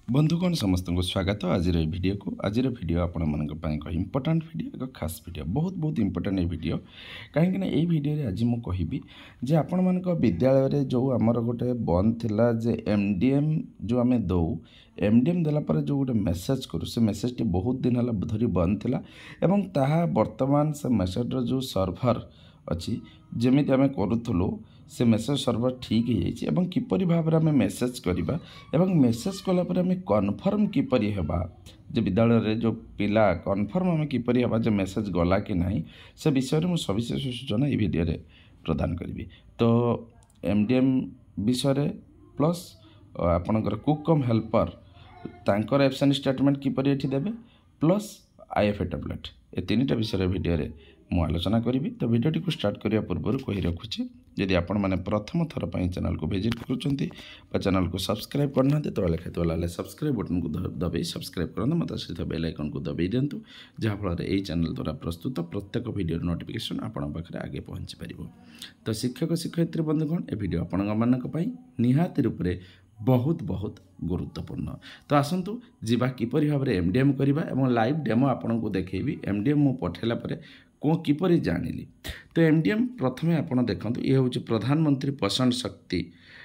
बंधुगण समस्त को स्वागत आज वीडियो को आज वीडियो आपण मान इंपोर्टाट वीडियो एक खास वीडियो बहुत बहुत इंपोर्टाट वीडियो कहीं ये वीडियो आज मुझे कहबी जे आपण मान विद्यालय रे जो आमर गोटे बंद थिला जे एमडीएम जो आम दौ एमडीएम देलापर जो गोटे मेसेज करूँ से मेसेज टी बहुत दिन है धरी बंद थिला एवं ताहा वर्तमान से मेसेज जो सर्भर अच्छी जमी आम करूँ से मेसेज सर्भर ठीक हो किपर भाव में मेसेज करवा एवं मेसेज कलापर आम कन्फर्म किपर हेबा जे विद्यालय रे जो पिला कन्फर्म आम किपर हेबा जे मेसेज गला कि नहीं से विषय में सविशेष सूचना ये वीडियो रे प्रदान करी। तो एमडीएम विषय प्लस आपणकर कुक कम हेल्पर तांकर एब्सेंट स्टेटमेंट किपर एठी देबे प्लस आईएफए टैबलेट ए तीन विषय वीडियो रे मु आलोचना करी। तो वीडियोटी को स्टार्ट करने पूर्व कही रखुच्छे जदि आपण मैंने प्रथम थर पर चैनल को विजिट कर चैनल को सब्सक्राइब करना तो लिखा लाल सब्सक्राइब बटन को दबाई सब्सक्राइब करना मतलब सहित बेल आइकन को दबाई दिंतु जहाँफल यही चैनल द्वारा प्रस्तुत प्रत्येक वीडियो नोटिफिकेशन आपण पाखे आगे पहुँची पार। तो शिक्षक शिक्षयित्री बंधुगण ए वीडियो आपण मानी निहाती रूप से बहुत बहुत गुरुत्वपूर्ण। तो आसतु जीवा किपरि भाव में एमडीएम करवा और लाइव डेमो आपन को देखेबी एमडीएम मु पठेला परे को किपरि जानिली। तो एमडीएम प्रथमे आपण देखंतु ये हूँ प्रधानमंत्री पोषण शक्ति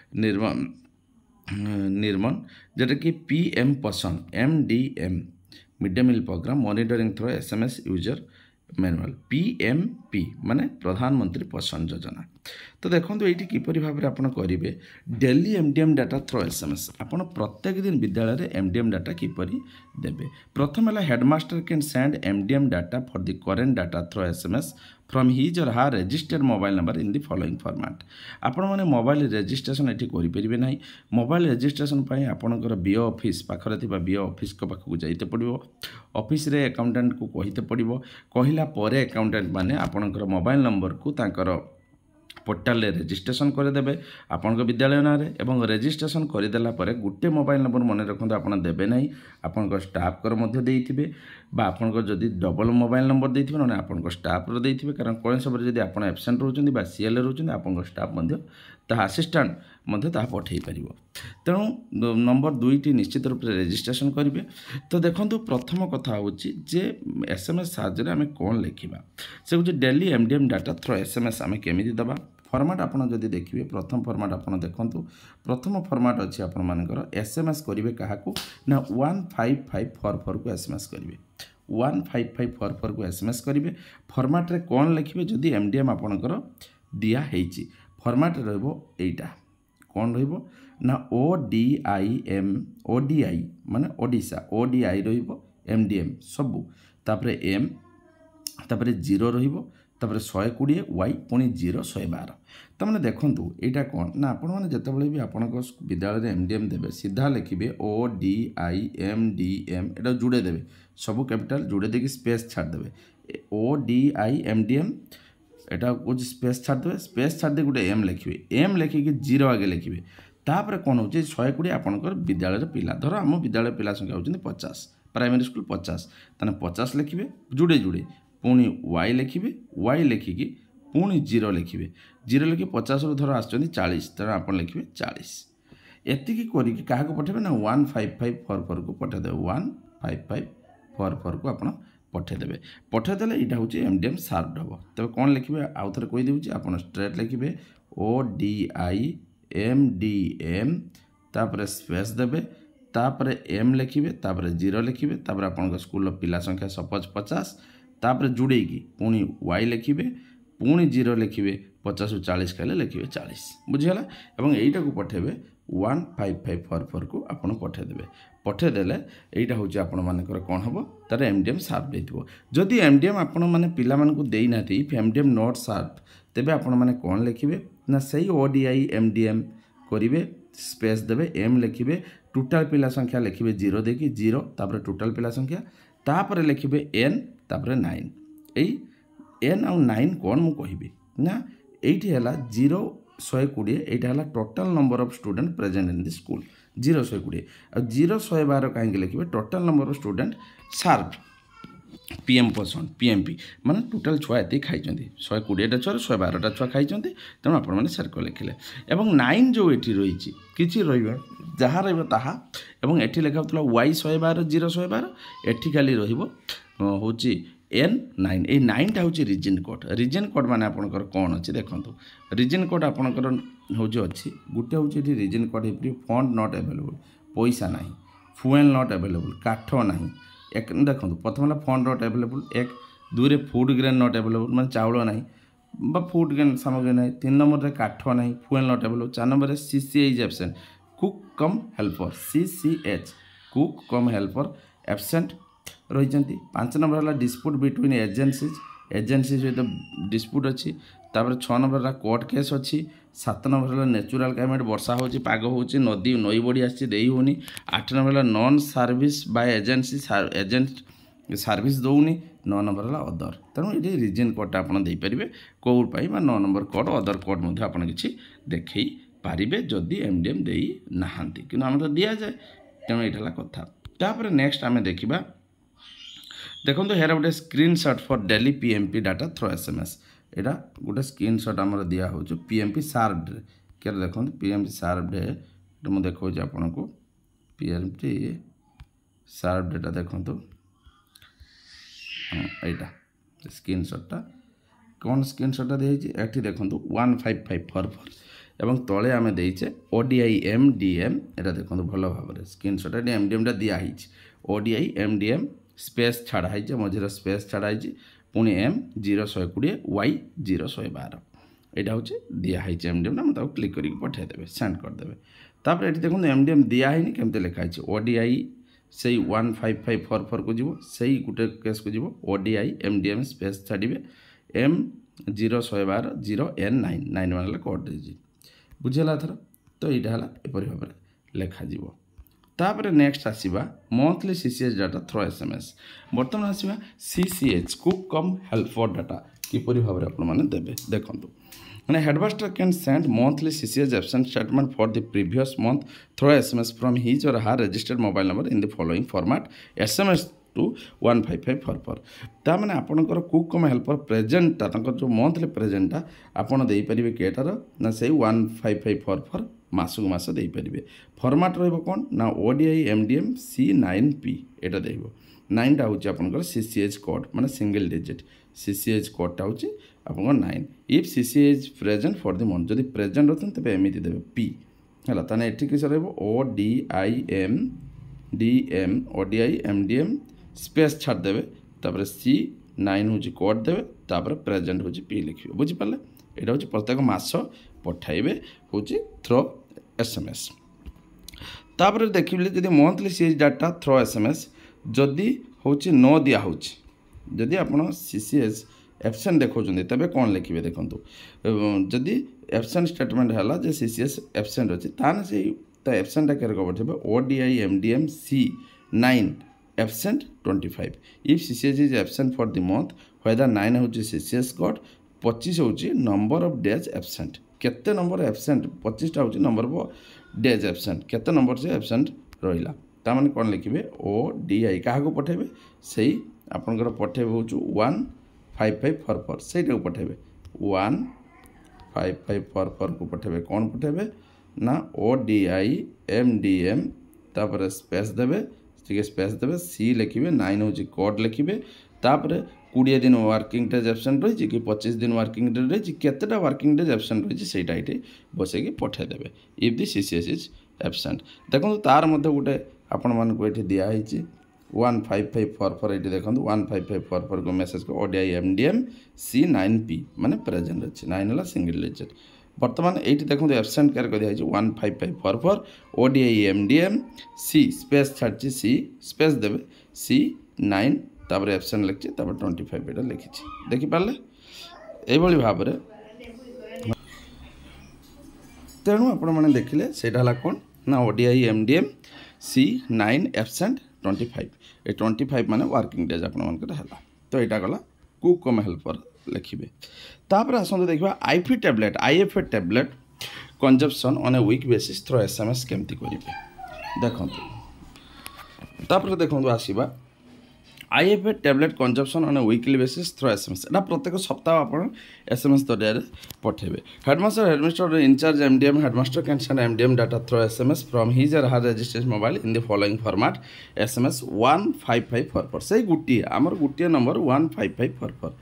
निर्माण जोटा कि PM Poshan MDM mid day meal programme monitoring through SMS user manual PMP माने प्रधानमंत्री पोषण योजना। तो देखो ये किपर भाव में आपड़ करेंगे daily MDM data through SMS आपड़ प्रत्येक दिन विद्यालय रे एमडीएम डाटा किपर देबे। प्रथम है headmaster can send MDM data for the current data through SMS from his or her registered mobile number in the following format. आपण मैंने मोबाइल रजिस्ट्रेशन ये करेंगे ना मोबाइल रजिस्ट्रेशन आपणकर बीओ ऑफिस पाखरे बीओ ऑफिस पाखक जाइते पड़ो ऑफिस रे अकाउंटेंट को कहीते पड़ो कहला परे अकाउंटेंट माने आपणकर मोबाइल नंबर को तांकर पोर्टाल रे रजिस्ट्रेशन करदेवे आपण विद्यालय ना एवं रजिस्ट्रेशन करदेला परे गोटे मोबाइल नंबर मन रखते आपड़ देवे ना आपण स्टाफ कर मध्य देइथिबे बा आपण जदि डबल मोबाइल नंबर देइथिबे ना आपण स्टाफ रो देइथिबे कारण कोन सब जदि आपण एब्सेंट रहउचंदी बा सीएल रहउचंदी आपण स्टाफ मध्य ता असिस्टेंट मध्य ता पठेई परिबो। तेणु नंबर 2टी निश्चित रूप से रजिस्ट्रेशन करेंगे। तो देखो प्रथम कथा हूँ जे एसएमएस साहाय्य आम कौन लिखा से हूँ daily MDM data through SMS आम केमी दबा फॉर्मेट आपड़ जदि देखिए प्रथम फॉर्मेट आपड़ देखूँ प्रथम फॉर्मेट अच्छी आपण मानकर एसएमएस करेंगे क्या ना 15544 को एसएमएस करेंगे 15544 को एसएमएस करेंगे। फॉर्मेट रे कौन लिखिए जदि एमडीएम आपणकर दिखाई फॉर्मेट रहीटा कौन रहिबो ना ओडीआई माने ओडिशा ओडीआई रहिबो एमडीएम सबू तापरे एम तापरे 0 रहिबो तापरे 120 वाई पुणी 0 112। तो मैंने देखंतु एटा कौन ना आपण मैंने जितेबाला भी आपण विद्यालय रे एमडीएम देबे सीधा लिखिबे ओडीआई एमडीएम एटा जुड़े देबे सबू कैपिटल जुड़े देकी स्पेस छाड़ देबे ओडीआई एमडीएम एटा कुछ स्पेस छाड़ देबे स्पेस छाड़ दे गोटे एम लिखिबे एम लिखिकी 0 आगे लिखिबे तापर कौन हो 120 आपणकर विद्यालय पिला धर आम विद्यालय पिला संख्या होती 50 प्राइमरी स्कूल 50 ताने 50 लिखिबे जुड़े जुड़े पुणी वाई लिखिबे वाई लिखिकी पुणी 0 लिखिबे 0 लिखि 50 रु धर आछन 40 तेणु आप लिखिबे 40 एतिकी करिकी काहा को पठेबे ना 15544 को पठे देबे 15544 को आपण पठेदेवे पठेदेले यहाँ हूँ एमडीएम सार्ड हम तब कौन लिखे आउ थे कहीदेवी आप स्ट्रेट लिखे ओडीआई एमडीएम तापर स्पेस देवे तापर एम लिखे तापर 0 लिखे तापर आप स्कूल पिला संख्या सपोज 50 तापर जुड़े पुणी वाई लिखे पुणी 0 लिखे 50 ରୁ 40 कहले लिखे 40 बुझीगला एवं यहीटा को पठेबे 15544 को आपन पठेदेवे पठेदेले यहीटा हूँ आपण मानकर कौन हम तार एमडीएम सार्फ देथिबो। जदि एमडीएम आपण माने पिला मानकु देई नाथि इफ एमडीएम नॉट सार्फ तेबे आपण माने कौन लिखिबे ना सही ओडीआई एमडीएम करिवे स्पेस देबे एम लिखिबे टोटल पिला संख्या लिखिबे 0 देकी 0 तापर टोटल पिला संख्या तापर लिखिबे एन तापर 9 एई एन और 9 कौन मु कहिबे ना एठी हला 0 120 यहाँ है total number of student present in the school 0 120 और 0 112 कहीं लिखे total number of student served PM Poshan PMP माने टोटाल छुआ ये खाई 120टा छुआ 112टा छुआ खाई तेणु आप सर्कल लिखिले एवं 9 जो ये रही कि जहाँ रहा एवं एठी लेखा होतला y 112 0 112 एठी खाली रहिबो होची N9 ए 9 टा होची रीजन कोड माने आपनकर कोन अछि देखंतु रीजन कोड आपनकर होची अछि गुटे होची एठी रीजन कोड हे फंड नॉट अवेलेबल पैसा नाही फुएल नॉट अवेलेबल काठ नाही एक देखंतु प्रथम फंड नॉट अवेलेबल एक दुरे फूड ग्रेन नॉट अवेलेबल माने चावल नाही बा फूड ग्रेन सामग्री नाही 3 नंबर रे काठ नाही फुएल नॉट अवेलेबल 4 नंबर रे CCH is absent cook cum helper CCH cook cum helper absent रही 5 नंबर है डिस्प्यूट बिटवीन एजेन्सीज सहित डिस्प्यूट अच्छी 6 नंबर है कोर्ट केस अच्छी 7 नंबर है नेचुरल क्लाइमेट वर्षा हो पाग हो नदी नई बड़ी आसी होनी 8 नंबर है non service by agency agent service दौनी 9 नंबर है अदर तेणु ये रीजन कोड आप देपारे कौर 9 नंबर कोड अदर कोड आप किसी देखी पारे जदि MDM दे ना कि आम तो दि जाए तेणु ये कथा नेक्स्ट आम देखा देखो हेरा गोटे screenshot for daily PMP data through SMS एटा गोटे स्क्रीनशॉट आमर दिया हो PMP सार्व क्या देखो PMP सार्व मुझे देखा आपन को PMP सार्व डेटा देखो हाँ यहाँ स्क्रीनशॉटा कौन स्क्रीनशॉटा दिखाई देखो 15544 एवं तले आम देचे ODI MDM एटा देखो भल भाव स्क्रीनशॉट MDM टा दिखाई ODI MDM स्पेस छाड़ाई मझे स्पेस छाड़ाई पुणी M0120 Y0112 यहाँ हूँ दिखाई MDM ना मतलब क्लिक करके पठेदेवे सेंड करदे तापर ये देखो MDM दिखाई केमती लिखाई ODI से 15544 को जीव से गोटे केस को जीव ODI MDM स्पेस छाड़े M0112 0N9 9 मान कोड दे बुझेगा थर तो यहाँ है एपरी भाव में लिखाज तापर नेक्स्ट आसवा monthly CCH data through SMS बर्तमान आसवा CCH cook cum helper data किपरि भाव में देवे देखो मैंने headmaster can send monthly CCH absent statement for the previous month through SMS from his or her registered mobile number in the following format SMS to 15544 ता मैंने आपनकर cook cum helper प्रेजेंटा जो मंथली प्रेजेंटा आपड़ दे पारे केटार ना से 15544 मासक मास दे पारे फॉर्मेट रन ना ODI MDM C9P एटा देव 9 टा हूँ आपनकर CCH कोड माने सिंगल डिजिट CCH कोडटा हूँ आपन 9 if CCH present for the month जदि प्रेजेंट होते तेज एमती देवे P है ताने एठी किस ODI MDM स्पेस छाड़ देवे तापर C9 हूँ कोड देवे तापर प्रेजेंट हूँ P लिखे बुझीपारे यहाँ हूँ प्रत्येक मास पठाइबे हूँ थ्रो SMS तापर देखिले जदि monthly CCH data through SMS जदि हूँ न दिया हो जदि आप CCH एब्सेंट देखो तेरे कौन लिखे देखो जदि एब्सेंट स्टेटमेंट है जे CCH एब्सेंट अच्छी ताने से एब्सेंटा क्या पठे ODI MDM C9 absent 25 if CCH is absent for the month whether 9 हूँ CCH कोड 25 हूँ नंबर ऑफ डेज एब्सेंट केते नंबर एब्सेंट 25 टा हूँ नंबर ऑफ डेज एब्सेंट केते नंबर से एब्सेंट रहा ताने कौन लिखे ODI क्या पठेबे से आपंकर पठेबे हूँ 15544 से पठेबे 15544 को पठेबे कौन पठेबे ना ODI MDM तापर स्पेस देवे स्पेस देवे C लिखे 9 हूँ कोड लिखे तापर 20 दिन वर्किंग डेज एब्सेंट रही कि 25 दिन वर्किंग डेज रही केतेटा वर्किंग डेज एब्सेंट रही सेटा ये बसैक पठेदेवे if the CCH is absent देखो तार मध्य गोटे आपण मानक ये दिखाई 15544 ये देखो 15544 को मेसेज को ODI MDM C9P माने प्रेजेंट अच्छे 9 है सिंगल डिजिट बर्तमान ये देखो एब्सेंट क्या दिखाई 15544 ODI MDM C स्पेस छाड़ी C स्पेस देवे C9 तापर एब्सेंट लिखी 25 ये लिखी देखिपारे यही भाव में तेणु आपण मैंने देखिले से कौन ना ODI MDM C9 एब्सेंट 25 ये 25 माने वर्किंग डेज आपंकर है तो यहाँ गला कुक कम हेल्पर लिखे तापर आसत देखा IFA tablet consumption on a week basis through SMS केमती करेंगे देखो तापर देखो आसवा IFA tablet consumption on a weekly basis through SMS. এটা প্রত্যেক সপ্তাহ আপনার SMS জরিয়ারে পঠাইবে। Headmaster in charge MDM headmaster can send MDM data through SMS from his or her registered mobile in the following format: SMS 15544 সেই গুটিয়ে আমার গুটিয়ে নম্বর 15544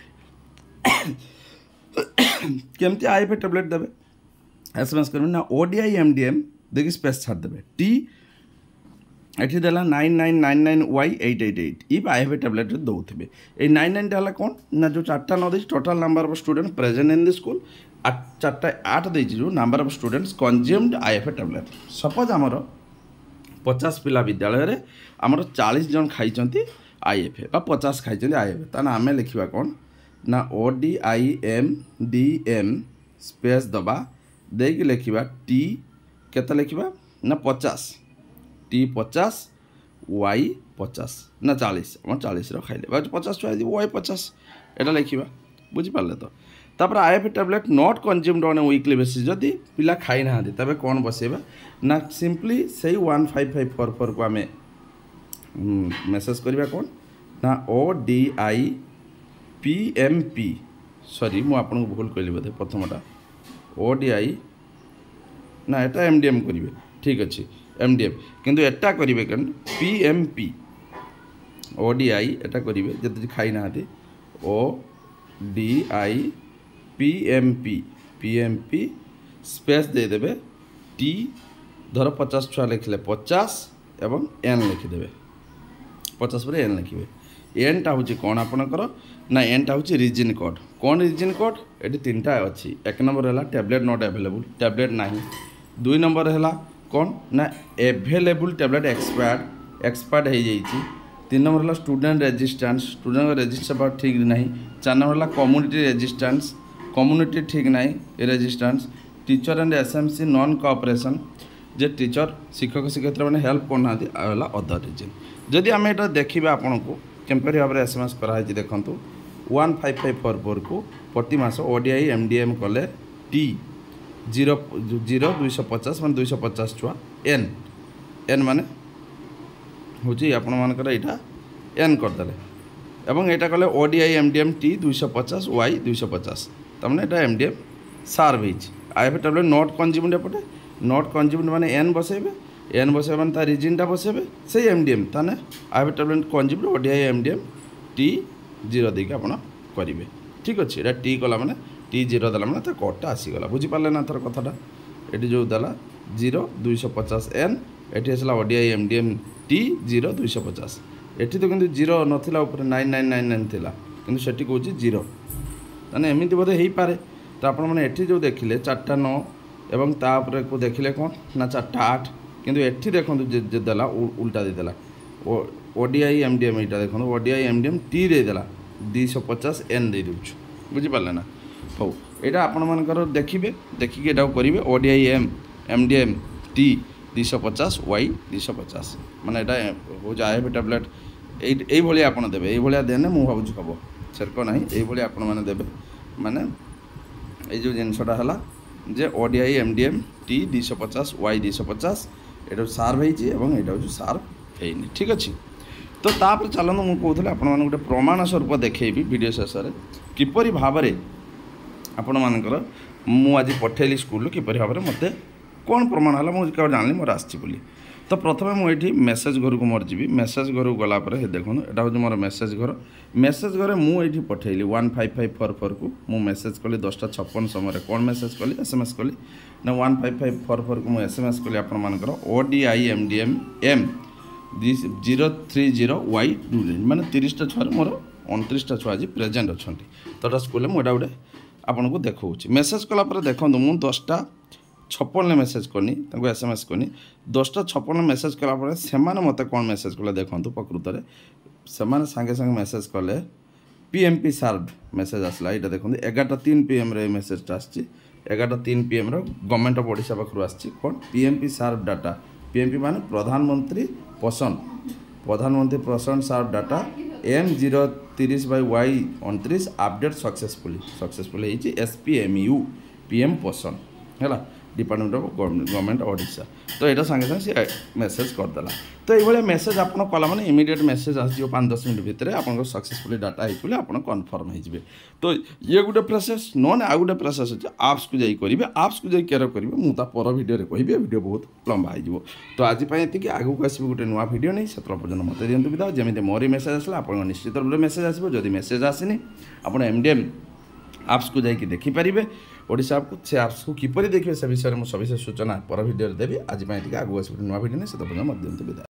কেমতি IFA tablet দেবে SMS করবেন না ODI MDM দেখি স্পেস ছাড় দেবে টি এটি দেলা 9999Y888 ই IFA tablet দৌথিবে এই 99টা হলা কোন না যে 4টা ন দেই total number of student present in the school 4টা 8 দেইছি যে number of students consumed IFA tablet suppose हमर 50 पिला विद्यालय रे हमर 40 जन खाइचंती IFA बा 50 खाइचंती IFA ताना हमें लिखिबा कोन ना ODIMDM स्पेस दबा देकी लिखिबा टी केता लिखिबा ना 50 टी 50 Y 50 ना 40 हम 40 खाइले 50 छुआ Y 50 एटा लिखिबा बुझी पारले तो तापर IFA tablet not consumed on a weekly basis जदि पिला खाइ ना दे तबे कोन बसेबा ना सिंपली सही 15544 को हमें मेसेज करबा कोन ना ODIPMP सॉरी मु आपन को भूल कइली बते प्रथमटा ODI ना एटा MDM करिवे ठीक अछि MDM किंतु एटा करिवे कन PMP ODI एटा करिवे जति खाइ ना हाती ODI PMP स्पेस दे देबे T धर 50 छुआ लिखले 50 एवं N लिखि देबे 50 पर N लिखिबे N टा होची कोन आपनकर ना N टा होची रीजन कोड कोन रीजन कोड एटी तीनटा अछि एक नंबर हला टैबलेट नॉट अवेलेबल टैबलेट नाही दुई नंबर हला कौन ना एवेलेबल टैबलेट एक्सपायर्ड हो जाइए तीन नंबर है स्टूडेंट रेजिस्टेंस ठीक नहीं चार नंबर है कम्युनिटी ठीक नहीं resistance teacher and SMC non cooperation जे टीचर शिक्षक शिक्षयित्री मैंने हेल्प करना अदर रीजन जदि आम ये देखा आपन को केम्परी भाव में SMS कराई देखूँ 15544 को प्रति मास ODI MDM कले टी 250 मान 250 छुआ एन माने हूँ आपण मानकर यहाँ एन करदे एवं यहाँ कले ODI MDM टी 250 Y 250 तमें यहाँ MDM सार्व IFA tablet नॉट कंज्यूम्ड एपटे नॉट कंज्यूम्ड माने एन बसेबे माने ता रीजनटा बसेबे से MDM ताने IFA tablet consumed ODI MDM T 0 देके आपण करेंगे ठीक अच्छे यहाँ टी कला माने टी 0 देला माने कोडटा आसीगला बुझीपारे ना तर कथाटा ये जो देला 0 250 N ये आसला ODI MDM टी 0 250 ये तो किंतु 0 नथिला ऊपर 9999 थिला किंतु सेठी कहूँ 0 ताने एमती बोधे हो पारे तो आपण मैंने ये जो देखिले 4टा 9 एवं तापर को देखिले कौन ना 4टा 8 किंतु एठी देखो देला उल्टा देदेला ODI MDM यहाँ देखो ODI MDM टी देदेला 250 N दे दूँ बुझीपारे ना हो यहाँ आपण मानकर देखिए देखिए यहाँ करेंगे ODI MDM टी 250 Y 250 माने यहाँ हूँ IFA tablet ये आप देवे ये देने मुझे भावुँ हम सेरक ना ये आपण मैंने देवे माने ये जो जिनसटा है जे ODI MDM टी 250 Y 250 ये सार्व हो सार्व है ठीक अच्छे तो तापर चलते मुझे कहूँ आप गोटे प्रमाण स्वरूप देखी वीडियो शेष में किपरि भाव में आपण मानकर मु आज पठेली स्कूल किपरि भाव में मत कौन प्रमाण है मुझे जानी मोर आसी तो प्रथम मुझे मेसेज घर को मोर जी मेसेज घर को गलापर देखो यहाँ हूँ मोर मेसेज घर मुझे पठेली 15544 को मु मेसेज कली 10:56 समय कौन मेसेज कली SMS कली ना 15544 को मुझे SMS कली आपण मानकर ODI MDM M 030Y माने 30टा छुआ मोर 29टा छुआ आज प्रेजेंट अच्छा तो स्कूल मुझे गोटे आपन को देखा मेसेज कलापर देखो मुझे 10:56 मेसेज करनी SMS करनी 10:56 मेसेज कलापर से मत कौन मेसेज कले देखो प्रकृत में से सागे सागे मेसेज कले PMP सार्व मेसेज आसला यहाँ देखो 11:03 PM मेसेजटा आसी 11:03 PM गवर्नमेंट ऑफ ओडिशा पाखु आसी कौन PMP सार्व डाटा PMP माने प्रधानमंत्री पोषण सार्व data M030/Y29 update successfully SPMU PM पोषण है डिपार्टमेंट ऑफ गवर्नमेंट ओडिशा तो यहाँ सागे सागे सी मेसेज करदेला तो ये मेसेज आप कला मैंने इमिडिएट मेसेज आसो 5-10 मिनट भितर आप सक्सेसफुली डाटा होते आप कन्फर्म हो तो ये गोटे प्रोसेस नन आ गए प्रोसेस अच्छे आप्स को जाइए आप्स को जाइए केयर करेंगे मुझे पर भिडियो कहि भिडियो बहुत लंबा हो तो आज ये आगे को आसो गोटे नुआ भिडियो नहीं से पर्यटन मत दिखाँ विदा जमी मोरी मेसेज आसला आप निश्चित रूप से मेसेज आसो जदि मेसेज आसनी आप एमडीएम आप्स को जाइए देखिपारे ओडिशा को से आप्स को किपरि देखिए से विषय में सविशेष सूचना पर भिडियो देवी आज आगे आसो नुआ भिडियो नहीं से पर्यटन मत दिखाँ विदा।